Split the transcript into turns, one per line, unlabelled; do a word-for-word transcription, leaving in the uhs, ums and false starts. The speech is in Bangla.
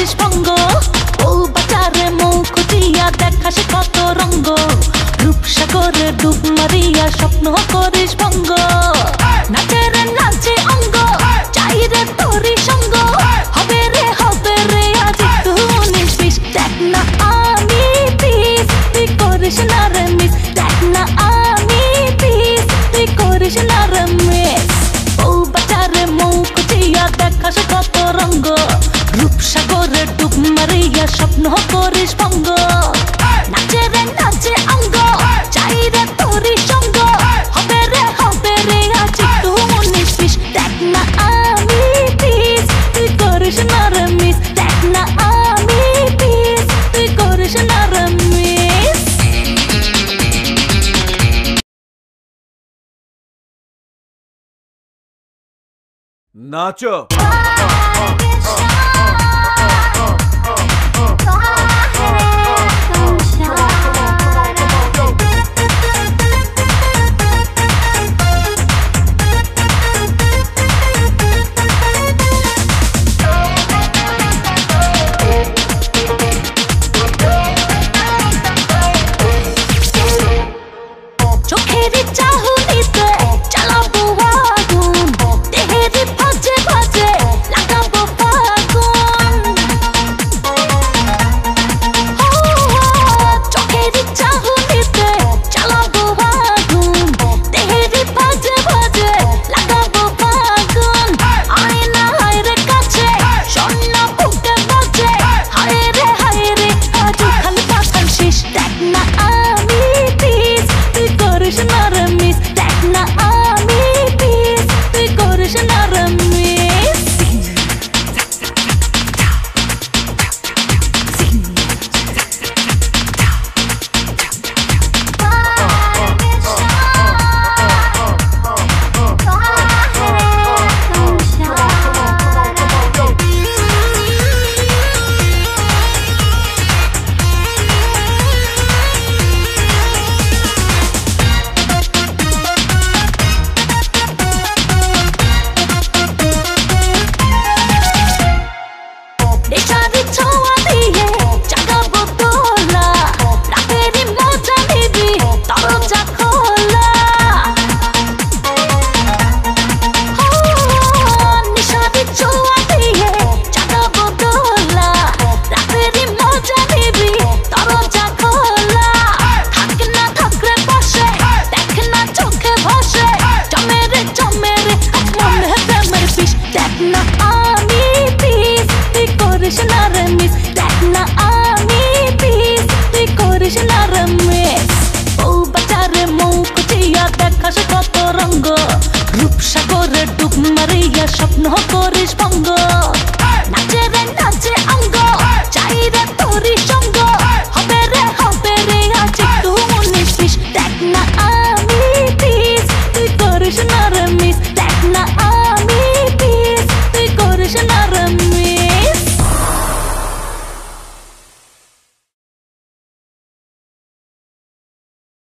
করিস ভঙ্গ ও বাজারে মুখ দিয়া দেখাস কত রঙ্গ রূপসাগরে ডুব মারিয়া স্বপ্ন করিস ভঙ্গ নাচে রে নাচে অঙ্গ চাই রে তোরি সঙ্গ হবে রে হবে রে আজ একটু উনিশ বিশ দেখ না আমি পিস তুই করিস না রে মিস দেখ না আমি পিস তুই করিস না রে মিস ও বাজারে মুখ দিয়া দেখাস কত রঙ্গ রূপসাগরে ডুব মারিয়া স্বপ্ন করিস ভঙ্গ নাচে রে নাচে অঙ্গ চাই রে তোরি সঙ্গ হবে রে হবে রে আজ একটু উনিশ বিশ দেখ না আমি পিস তুই করিস না রে মিস দেখ না আমি পিস তুই করিস না রে মিস
নাচো
চোখেরই চাহনিতে চালাবো আগুন দেহেরই ভাজে ভাজে লাগাবো ফাগুন চোখেরই চাহনিতে চালাবো আগুন দেহেরই ভাজে ভাজে লাগাবো ফাগুন আয় না হায় রে কাছে সন্না বুকে বাজে হায় রে হায় রে আজ খালি পাতান শেষ দেখ না আমি পিস তুই করিস না রে মিস দেখ না আমি পিস তুই করিস না রে মিস নেশারি ছোঁয়া দিয়ে জাগাবো তোলা রাতেরই মজা নিবি দরজা খোলা নেশারি ছোঁয়া দিয়ে জাগাবো তোলা রাতেরই মজা নিবি দরজা খোলা থাক না থাক রে বসে দেখ না চোখে ভাসে জমে রে জমে রে আজ মনে প্রেমের বিষ দেখ না আমি পিস তুই করিস না রে মিস দেখ না আমি পিস তুই করিস না রে মিস ও বাজারে মুখ দিয়া দেখাস কত রঙ্গ রূপসাগরে ডুব মারিয়া স্বপ্ন